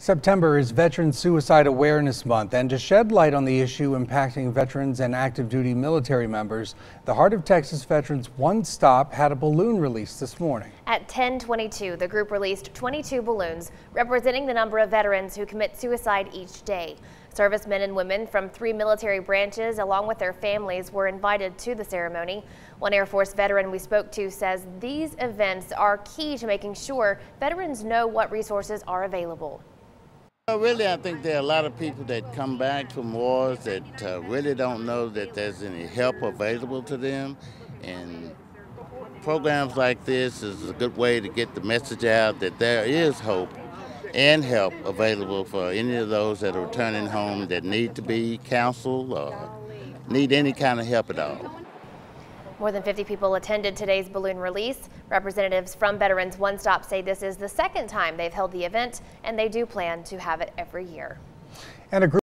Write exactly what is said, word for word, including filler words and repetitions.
September is Veteran Suicide Awareness Month, and to shed light on the issue impacting veterans and active duty military members, the Heart of Texas Veterans One Stop had a balloon release this morning. At ten twenty-two, the group released twenty-two balloons representing the number of veterans who commit suicide each day. Servicemen and women from three military branches, along with their families, were invited to the ceremony. One Air Force veteran we spoke to says these events are key to making sure veterans know what resources are available. Well, really, I think there are a lot of people that come back from wars that uh, really don't know that there's any help available to them. And programs like this is a good way to get the message out that there is hope and help available for any of those that are returning home that need to be counseled or need any kind of help at all. More than fifty people attended today's balloon release. Representatives from Veterans One Stop say this is the second time they've held the event, and they do plan to have it every year. And a group